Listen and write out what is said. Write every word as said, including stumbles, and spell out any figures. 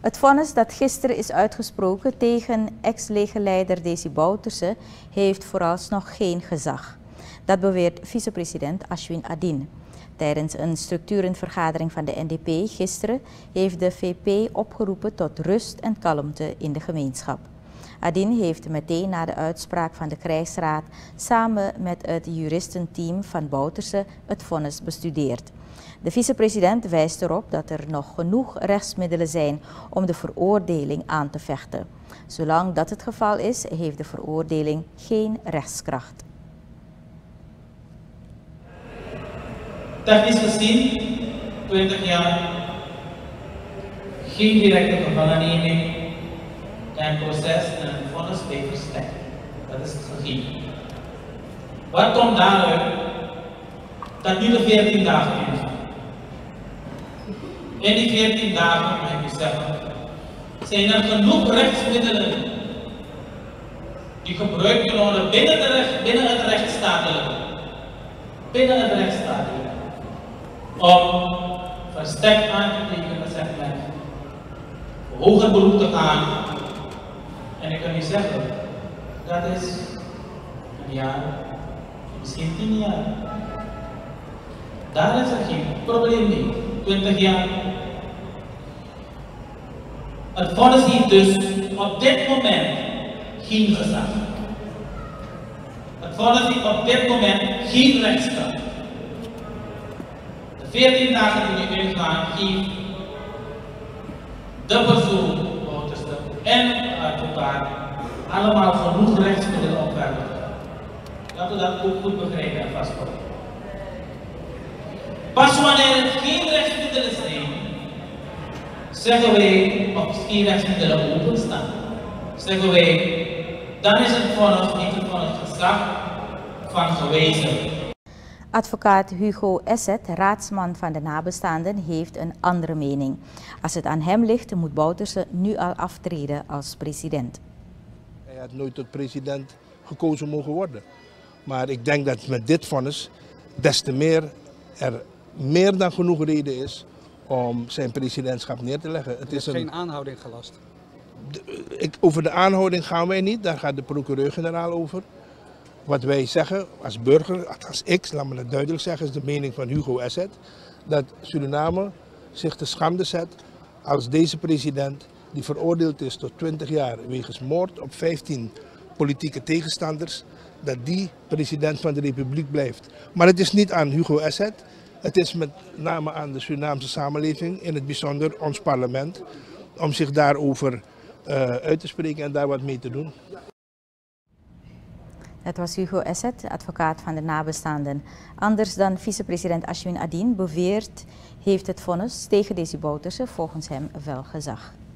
Het vonnis dat gisteren is uitgesproken tegen ex-legerleider Desi Bouterse heeft vooralsnog geen gezag. Dat beweert vicepresident Ashwin Adin. Tijdens een structurenvergadering van de N D P gisteren heeft de V P opgeroepen tot rust en kalmte in de gemeenschap. Adin heeft meteen na de uitspraak van de krijgsraad samen met het juristenteam van Bouterse het vonnis bestudeerd. De vicepresident wijst erop dat er nog genoeg rechtsmiddelen zijn om de veroordeling aan te vechten. Zolang dat het geval is, heeft de veroordeling geen rechtskracht. Technisch gezien, twintig jaar, geen directe gevangenneming en proces en een vonnis bij verstek. Dat is het gegeven. Wat komt daaruit? Dat nu de veertien dagen ingaan. In die veertien dagen, mag ik u zeggen, zijn er genoeg rechtsmiddelen die gebruikt kunnen worden binnen, de recht, binnen het rechtsstatelijke. Binnen het rechtsstatelijke. Om verstek aan te tekenen, zegt men, voor hoger beroep te gaan. En ik kan u zeggen, dat is een jaar, misschien tien jaar. Daar is er geen probleem mee. twintig jaar. Het vonnis heeft dus op dit moment geen gezag. Het vonnis heeft op dit moment geen rechtskracht. De veertien dagen die nu ingaan, geeft de persoon, Bouterse en de advocaat allemaal genoeg rechtsmiddelen op verder. Laten we dat ook goed begrijpen en vasthouden. Pas wanneer het geen rechtsmiddelen zijn, zeggen wij, of geen rechtsmiddelen openstaan, zeggen wij, dan is het vonnis niet het vonnis gezag van gewezen. Advocaat Hugo Esset, raadsman van de nabestaanden, heeft een andere mening. Als het aan hem ligt, moet Bouterse nu al aftreden als president. Hij had nooit tot president gekozen mogen worden. Maar ik denk dat met dit vonnis des te meer er meer dan genoeg reden is om zijn presidentschap neer te leggen. Het is geen aanhouding gelast. De, ik, over de aanhouding gaan wij niet, daar gaat de procureur-generaal over. Wat wij zeggen als burger, als ik, laat me dat duidelijk zeggen, is de mening van Hugo Esset, dat Suriname zich te schande zet als deze president, die veroordeeld is tot twintig jaar wegens moord op vijftien politieke tegenstanders, dat die president van de republiek blijft. Maar het is niet aan Hugo Esset, het is met name aan de Surinaamse samenleving, in het bijzonder ons parlement, om zich daarover uh, uit te spreken en daar wat mee te doen. Dat was Hugo Esset, advocaat van de nabestaanden. Anders dan vicepresident Ashwin Adin beweert, heeft het vonnis tegen Desi Bouterse volgens hem wel gezag.